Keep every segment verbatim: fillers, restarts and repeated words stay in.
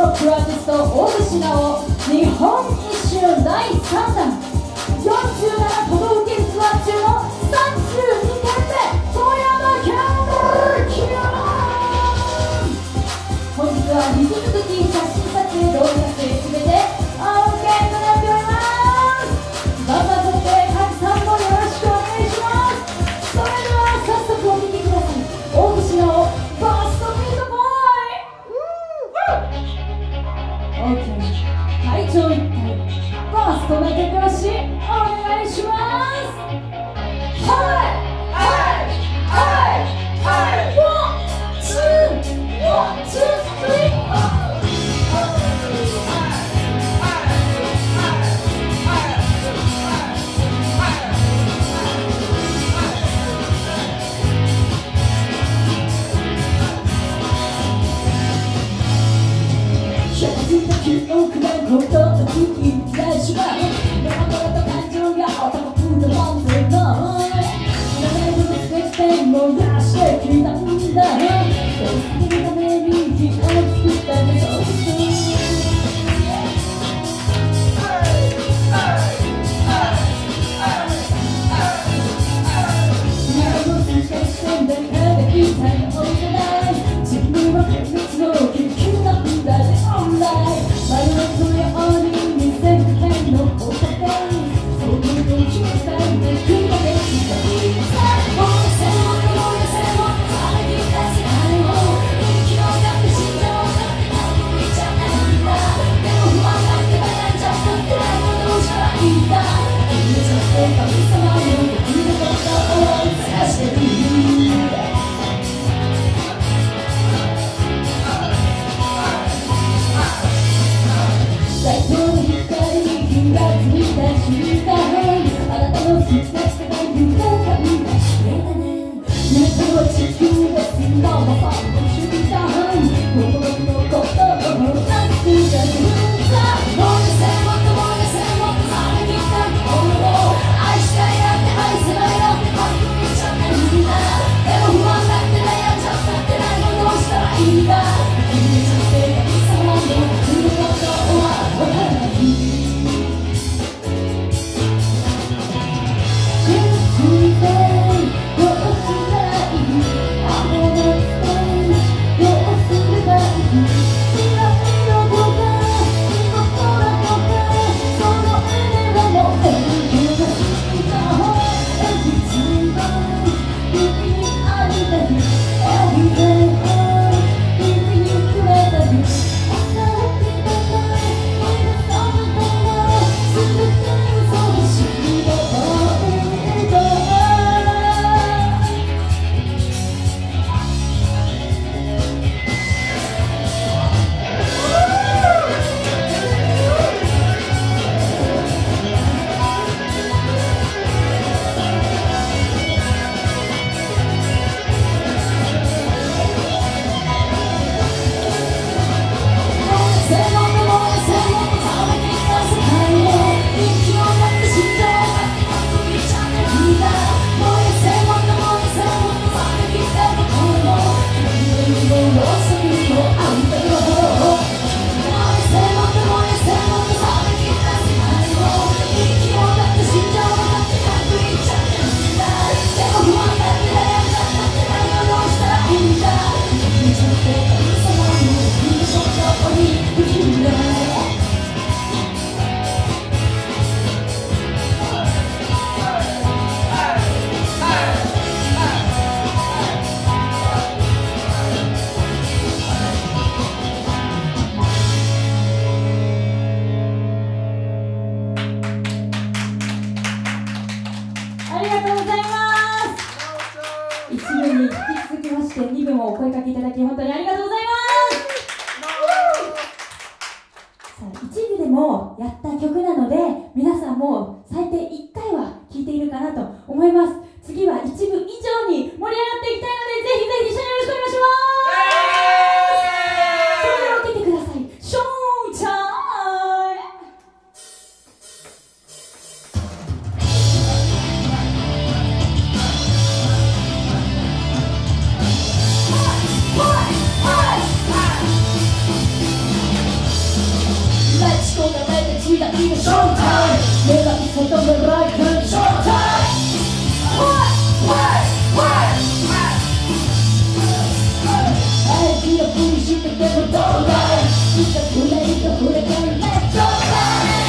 ロックアーティスト大串直日本一周だいさんだんよんじゅうなな都道府県ツアー中のさんじゅうにけんめ富山県キューン。本日は引き続き写真撮影動画撮影すべて OK となっております。頑張って各さんもよろしくお願いします。それでは早速お聴きください。大串直バストミートボーイ OK 会長一体バーストな手拍子お願いします。はいはいはいはいワンツーワンツースリー記憶がことを聞いてしまう心と感情が男ともんでも名前をつけて燃やしてきたんだ生きるために火を作ったんだそう何もつけしてんだから言いたいのじゃない自分は秘密の危機なんだねオンラインマイナスのように見せるけのおかげそういうのを決めたいでくまでしたもうせももうせもされきった世界を勢いだって信条だって何も言っちゃないんだでも不安だって悩んじゃったってないものをしたらいいんだ君じゃって神様の僕のことを探してる最高の光に気がついた瞬間あなたの姿が豊かになってたね猫は地球がそのままの瞬間僕のことをなくした瞬間もうせもっともうせもっとされきったものを愛したいなんて愛せないなんて半分言っちゃってるんだでも不安だって悩んじゃったってないものをしたらいいんだ君じゃって神様の僕のことはわからないのショータイム目が外のライフのショータイムあいつのふりしててもどうだいいざ触れると触れてるねちょうだい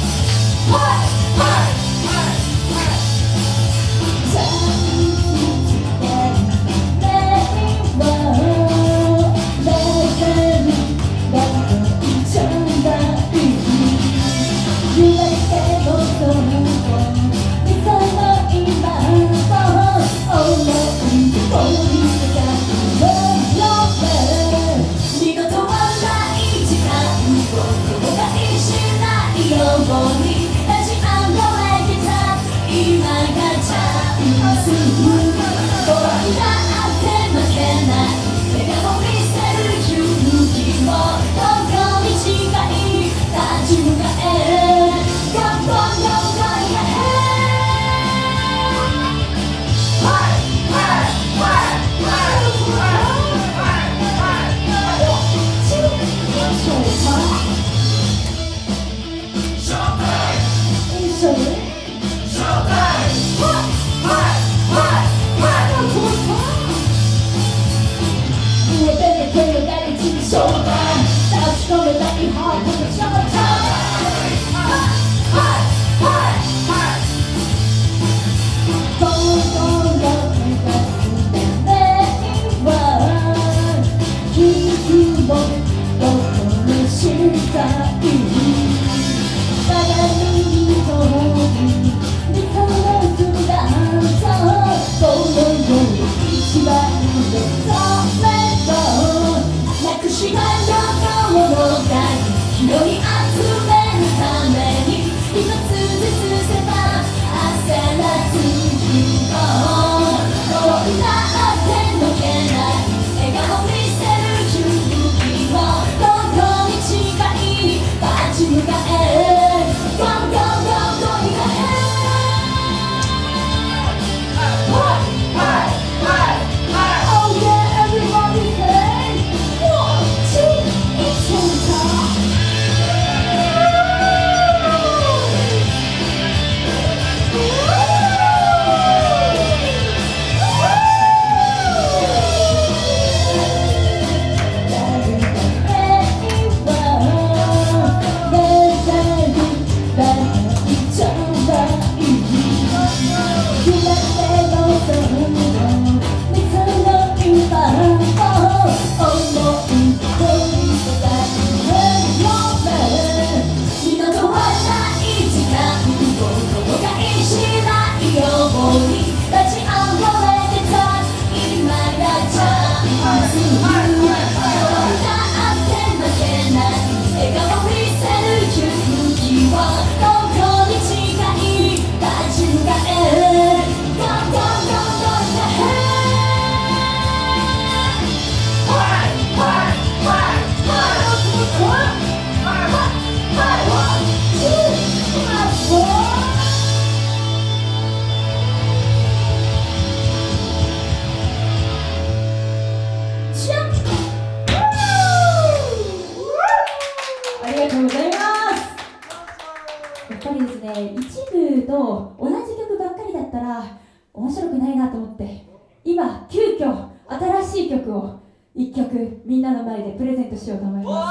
面白くないなと思って今急遽新しい曲をいっきょくみんなの前でプレゼントしようと思います。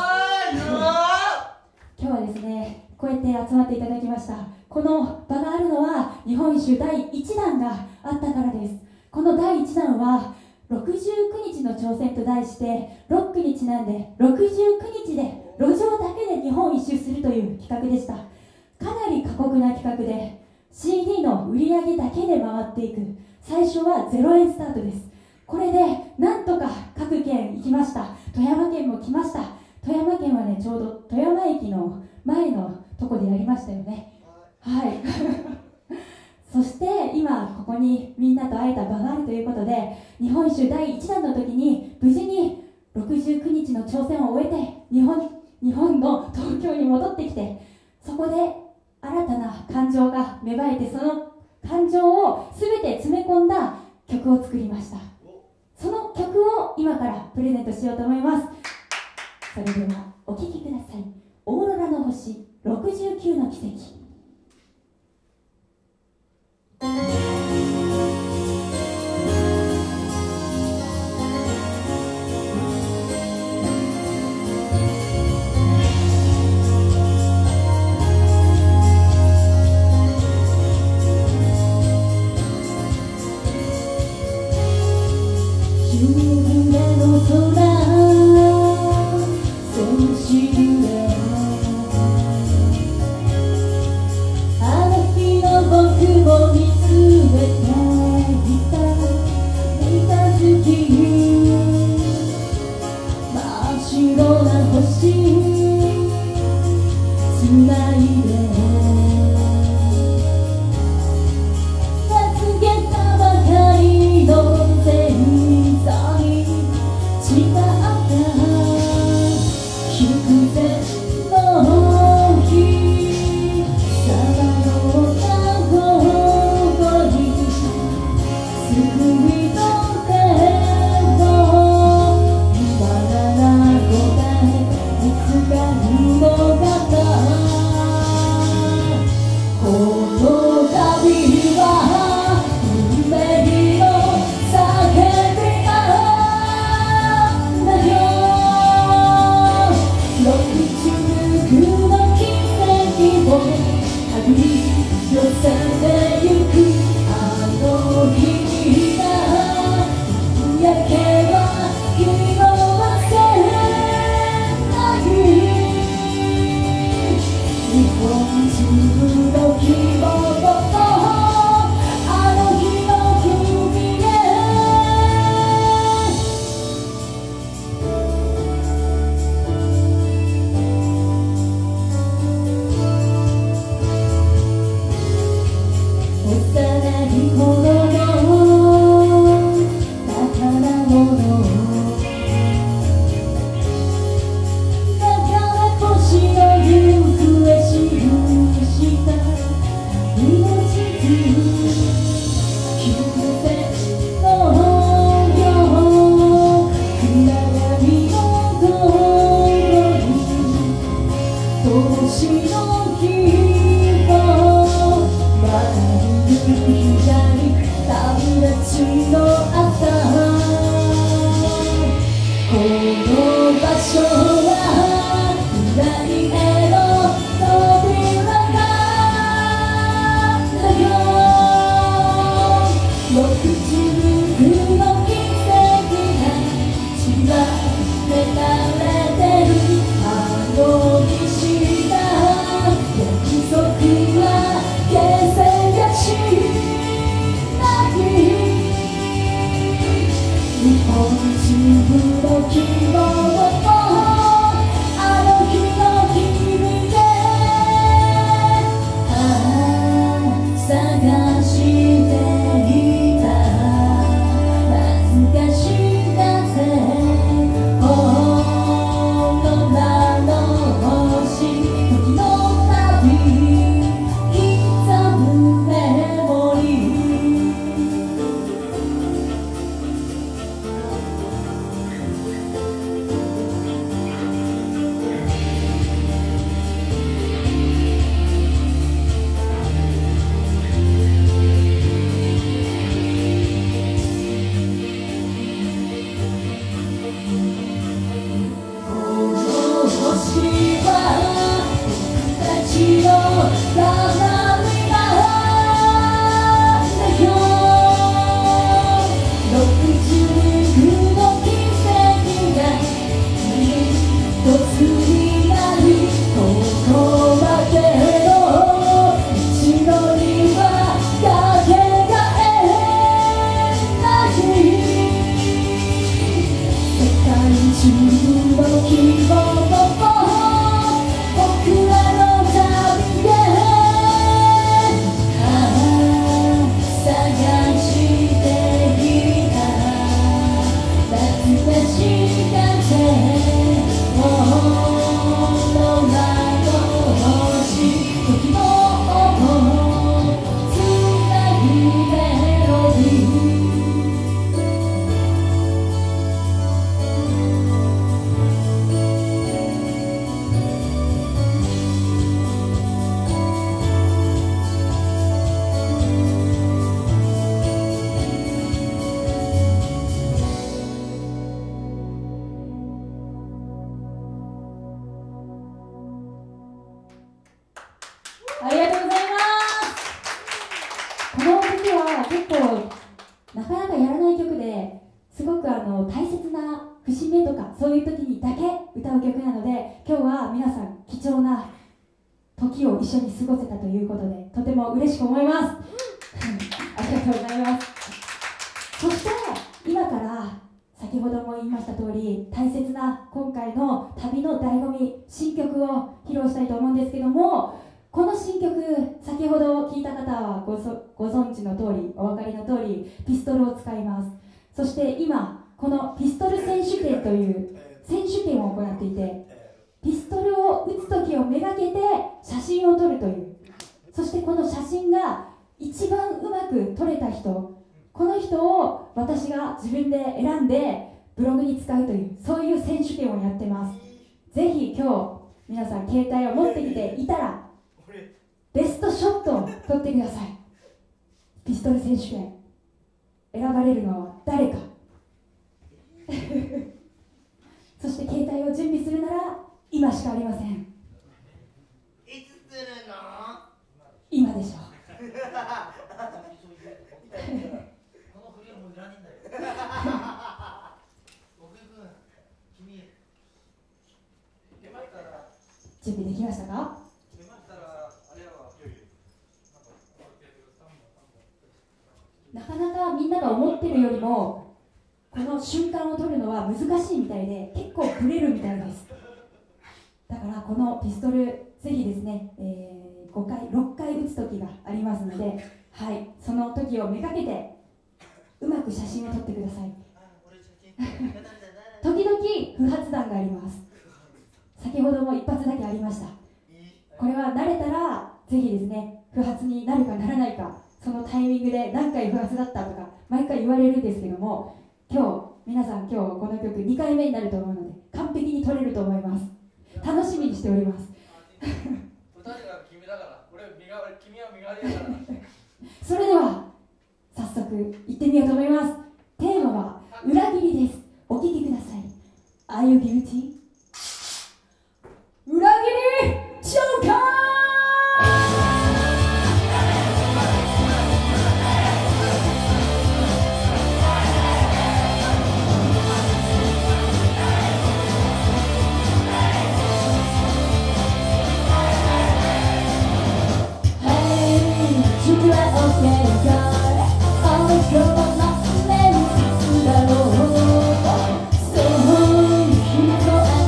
今日はですねこうやって集まっていただきました。この場があるのは日本一周だいいちだんがあったからです。このだいいちだんはろくじゅうくにちの挑戦と題してロックにちなんでろくじゅうくにちで路上だけで日本一周するという企画でした。かなり過酷な企画で シーディー の売り上げだけで回っていく。最初はゼロえんスタートです。これでなんとか各県行きました。富山県も来ました。富山県はねちょうど富山駅の前のとこでやりましたよね。はいそして今ここにみんなと会えた場があるということで日本一周だいいちだんの時に無事にろくじゅうくにちの挑戦を終えて日本、日本の東京に戻ってきてそこで新たな感情が芽生えてその感情を全て詰め込んだ曲を作りました。その曲を今からプレゼントしようと思います。それではお聴きください。オーロラの星ろくじゅうきゅうの奇跡。夕暮れの空、そのシルエット、あの日の僕を見つめていた三日月、真っ白な星つないで名付けたばかりの星座に誓った祝電の日、さまよった午後に救いの手をまだな答えいつか見逃したこの旅は運命の叫びなんだよ。ろくじゅうきゅうの奇跡を手繰り寄せてゆくあの日が焼けば色あせない日本中の希望とあの日の君へ幼い頃の宝物、だから星の行方記した命綱、宮殿のよう暗闇の午後に星の希望まる光旅立ちの朝、この場所は未来への扉なんだよ。ろくじゅうきゅうの奇跡が散られてるあの日した約束は消せやしない日本中の希望をあの日の君へ探していた懐かしがってほの名の星時の旅刻むメモリー星は僕たちの鏡なんだよ。ろくじゅうきゅうの奇跡が一つになりここまでの道のりはかけがえない世界中の希望僕らの旅へ探していた懐かしがってほの名の星時の音つなぐメロディーとかそういう時にだけ歌う曲なので、今日は皆さん貴重な時を一緒に過ごせたということでとても嬉しく思いますありがとうございます。そして今から先ほども言いました通り、大切な今回の旅の醍醐味、新曲を披露したいと思うんですけども、この新曲、先ほど聞いた方は ご, そご存知の通り、お分かりの通りピストルを使います。そして今このピストル選手権という選手権を行っていて、ピストルを撃つ時をめがけて写真を撮るという、そしてこの写真が一番うまく撮れた人、この人を私が自分で選んでブログに使うという、そういう選手権をやってます。ぜひ今日皆さん携帯を持ってきていたらベストショットを撮ってください。ピストル選手権選ばれるのは誰かそして携帯を準備するなら今しかありません。 いつするの？ 今でしょうこの振りはもういらねえんだよ僕君、君出ましたら準備できましたか？ 出ましたらあれやわ。 なかなかみんなが思ってるよりもこの瞬間を撮るのは難しいみたいで、結構ブレるみたいです。だからこのピストルぜひですね、えー、ごかいろっかい撃つ時がありますので、はい、その時をめがけてうまく写真を撮ってください時々不発弾があります。先ほども一発だけありました。これは慣れたらぜひですね、不発になるかならないか、そのタイミングで何回不発だったとか毎回言われるんですけども、今日皆さん今日この曲にかいめになると思うので完璧に撮れると思います。楽しみにしております歌が君だから、俺身代わり、君は身代わりだからそれでは早速行ってみようと思います。テーマは裏切りです。お聴きください。 Are you guilty? 裏切り召喚そう人あ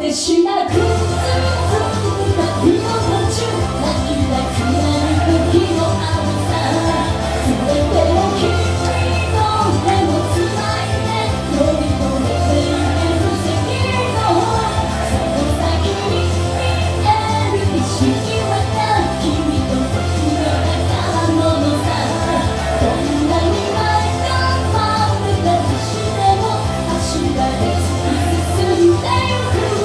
てしなくずっと旅の途中涙くらる時もあるさ全てを君の手もつないで乗り越えてゆく奇跡のその先に見える意識はな君と僕の宝物さどんなに前が回るだとしても走られ突き進んでゆく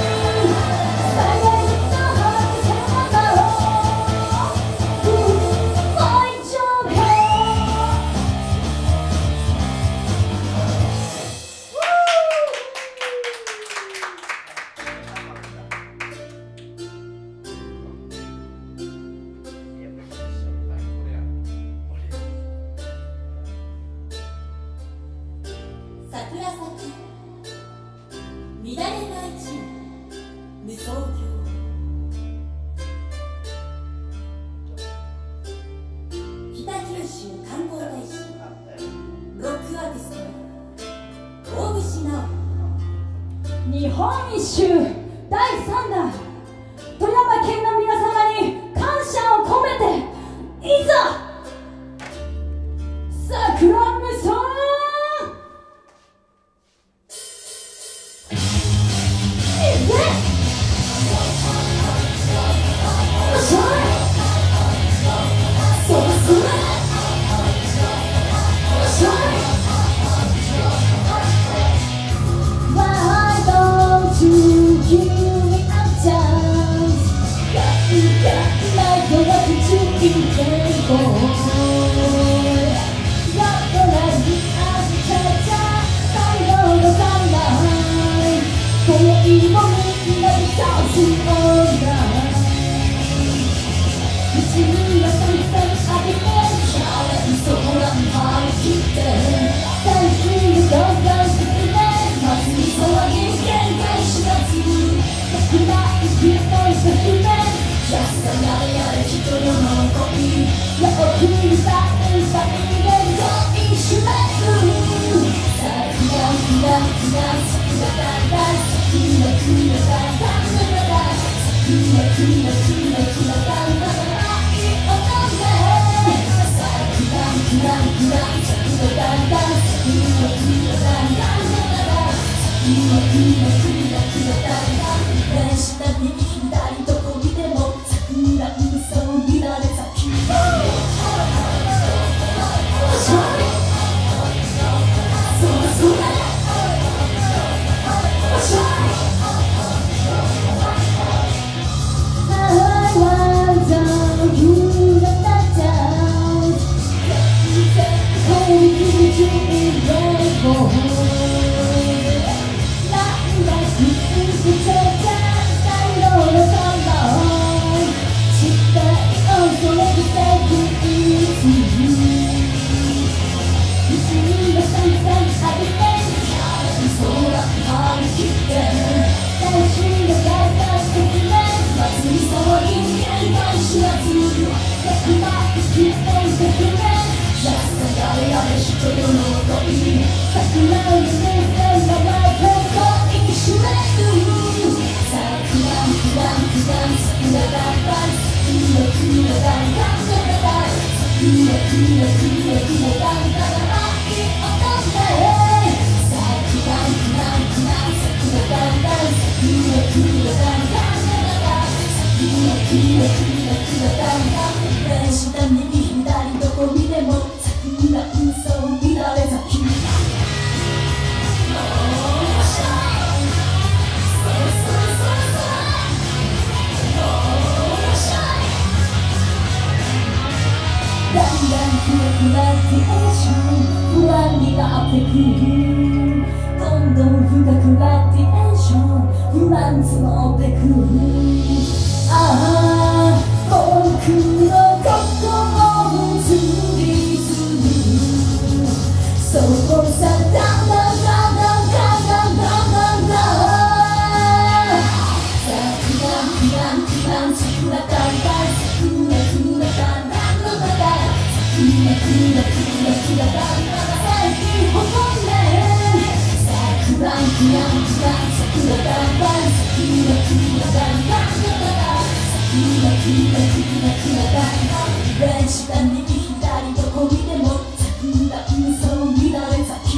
桜咲き乱れない地無双鏡北九州観光大使ロックアーティスト大串直日本一周だいさんだん富山県の皆様に感謝を込めていざ桜無双桜下右左どこ見ても着弾その乱れ咲き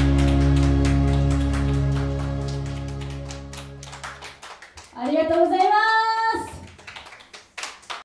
ありがとうございます。